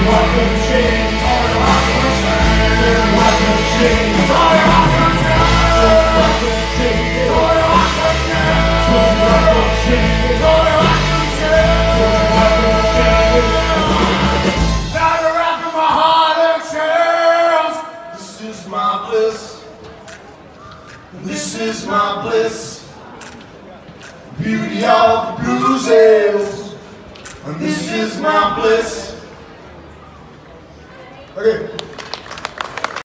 This is my bliss, beauty of the blues hills, and this is my bliss. Okay.